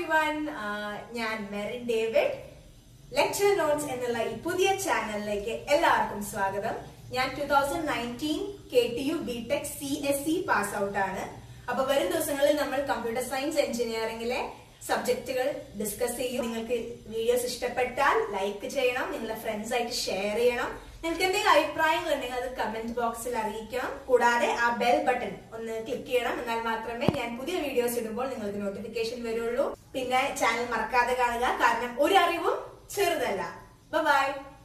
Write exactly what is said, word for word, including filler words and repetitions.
everyone. ഞാൻ merindavid lecturenotes എന്നുള്ള ഈ പുതിയ ചാനലിലേക്ക് എല്ലാവർക്കും സ്വാഗതം. ഞാൻ twenty nineteen K T U btech C S E pass out ആണ്. അപ്പോൾ വരും ദിവസങ്ങളിൽ നമ്മൾ കമ്പ്യൂട്ടർ സയൻസ് എഞ്ചിനീയറിംഗിലെ സബ്ജക്റ്റുകൾ ഡിസ്കസ് ചെയ്യും. നിങ്ങൾക്ക് വീഡിയോസ് ഇഷ്ടപ്പെട്ടാൽ ലൈക്ക് ചെയ്യണം, നിങ്ങളുടെ ഫ്രണ്ട്സ് ആയിട്ട് ഷെയർ ചെയ്യണം. നിങ്ങൾക്ക് എന്തെങ്കിലും അഭിപ്രായങ്ങൾ ഉണ്ടെങ്കിൽ അത് കമന്റ് ബോക്സിൽ അറിയിക്കണം. കൂടാതെ ആ ബെൽ ബട്ടൺ ഒന്ന് ക്ലിക്ക് ചെയ്യണം, എന്നാൽ മാത്രമേ ഞാൻ പുതിയ വീഡിയോസ് ഇടുമ്പോൾ നിങ്ങൾക്ക് നോട്ടിഫിക്കേഷൻ വരുള്ളൂ. പിന്നെ ചാനൽ മറക്കാതെ കാണുക, കാരണം ഒരു അറിവും ചെറുതല്ല. ബൈ.